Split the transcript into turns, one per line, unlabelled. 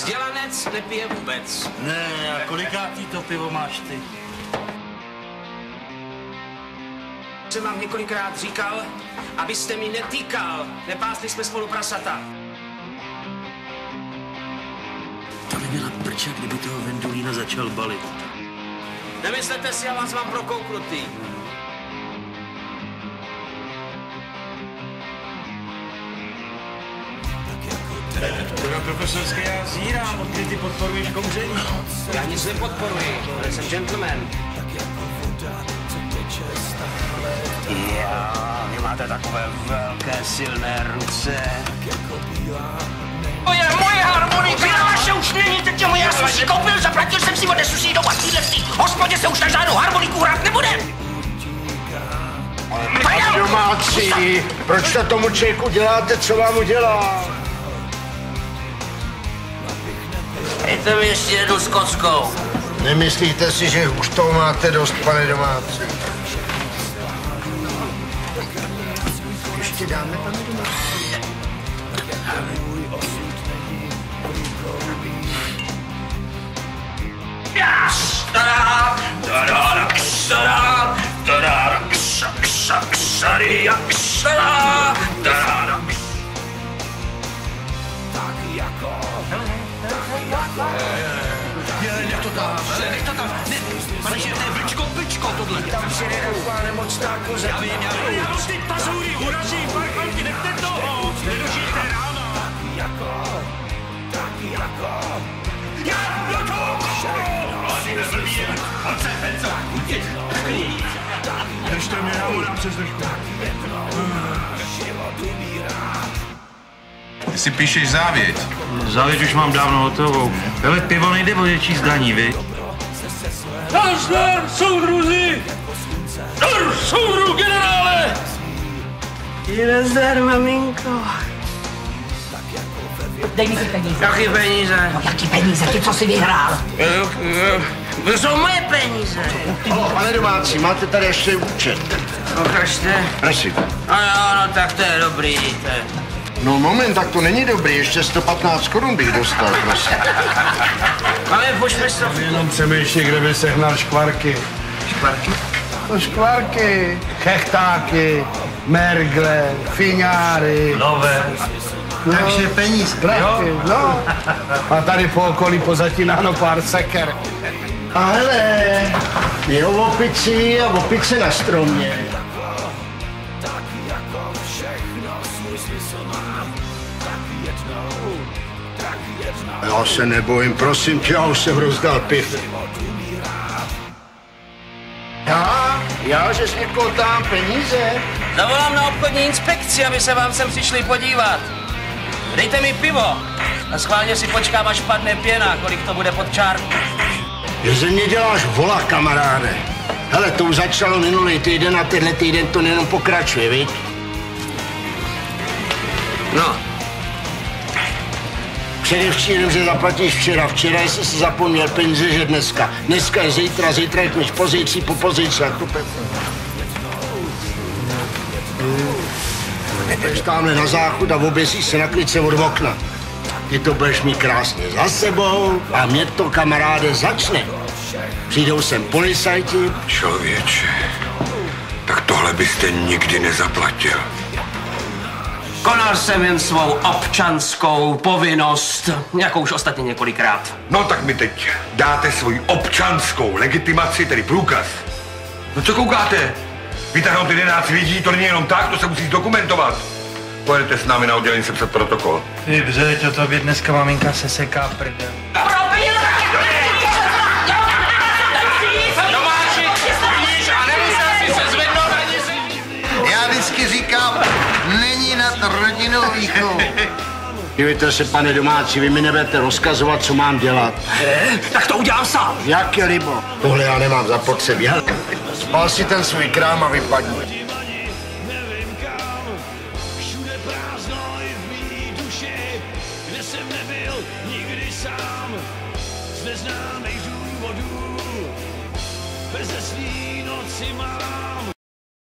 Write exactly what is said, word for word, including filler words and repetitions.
Vzdělanec nepije vůbec.
Ne, a kolikátý to pivo máš ty?
Jsem vám několikrát říkal, abyste mi netýkal. Nepásli jsme spolu prasata.
To by byla prča, kdyby toho Vendulína začal balit.
Nemyslete si, já vás mám prokouknutý.
Teda profesorské, já zírám, odkdy ty podporuješ kouření.
Já nic nepodporuji, ale jsem gentleman.
Já, vy máte takové velké, silné ruce.
To je moje harmonika! Vy naše už není, teď je moje, já jsem si koupil, zaplatil jsem si, odesu si doma. V této hospodě se už na žádnou harmoniku hrát nebude.
A domácí, proč to tomu člověku děláte, co vám udělá?
Dejte mi ještě jednu s kockou.
Nemyslíte si, že už toho máte dost, pane domácí? Ještě dáme, pane domácí?
Nech to tam, nech to tam, pane šéfe, vlčko, vlčko, tohle.
Tam si nenechá nemocná koze.
Já vím, já vím, já ty pazoury urazím, parchanti, nechte toho, nedožijte rána. Tak jako, tak jako, já jako, hlavně nezlbí, on se penco, utěč, klid. Držte mě, já mu dám přes držku.
Ty si píšeš závěť.
Závěť už mám dávno hotovou. Hele, pivo nejde odečíst daní, vy? Nazdar, soudruzi! Nazdar, soudru, generále!
Nazdar, maminko. Dej mi ty peníze.
Jaký peníze?
No, jaký peníze? Ty, co jsi vyhrál?
To jsou moje peníze.
Pane domácí, máte tady ještě účet.
Ukažte.
Prosím.
No jo, no tak to je dobrý, to je.
No moment, tak to není dobrý, ještě sto patnáct korun bych dostal, prosím.
Ale pošli stovku.
Jenom přemýšlí, kde by sehnal škvarky.
Škvarky?
No škvarky, chechtáky, mergle, fiňáry.
Nové.
No,
Takže peníze,
prachy,
jo?
no. A tady po okolí pozatínáno pár seker. A hele, je o opici a opice na stromě. Já se nebojím, prosím tě, já už jsem rozdal piv. Já? Já, že jsi někoho tam peníze?
Zavolám na obchodní inspekci, aby se vám sem přišli podívat. Dejte mi pivo a schválně si počkám, až padne pěna, kolik to bude pod čárku.
Že ze mě děláš vola, kamaráde. Hele, to už začalo minulý týden a tenhle týden to jenom pokračuje, viď?
No.
Předevčírem, že zaplatíš včera. Včera jsi si zapomněl peníze, že dneska. Dneska je zítra, zítra je než pozítří, po pozítří. A to pe... Jdeš tamhle na záchod a oběsíš se na klice od okna. Ty to budeš mít krásně za sebou a mě to, kamaráde, začne. Přijdou sem policajti.
Člověče, tak tohle byste nikdy nezaplatil.
Konal jsem jen svou občanskou povinnost, jakou už ostatně několikrát.
No tak mi teď dáte svoji občanskou legitimaci, tedy průkaz. No co koukáte? Vytáhnout jedenáct lidí, to není jenom tak, to se musí dokumentovat. Pojedete s námi na oddělení sepsat protokol.
Ty břeď, o tobě dneska maminka se seká prdel.
Já vždycky říkám, není nad rodinnou výchovou. Dívejte se, pane domácí, vy mi nebudete rozkazovat, co mám dělat.
Eh, tak to udělám sám.
Jak je libo? Tohle já nemám zapotřebí. Spal si ten svůj krám a vypadni.
Neznámých důvodů, beze svý noci mám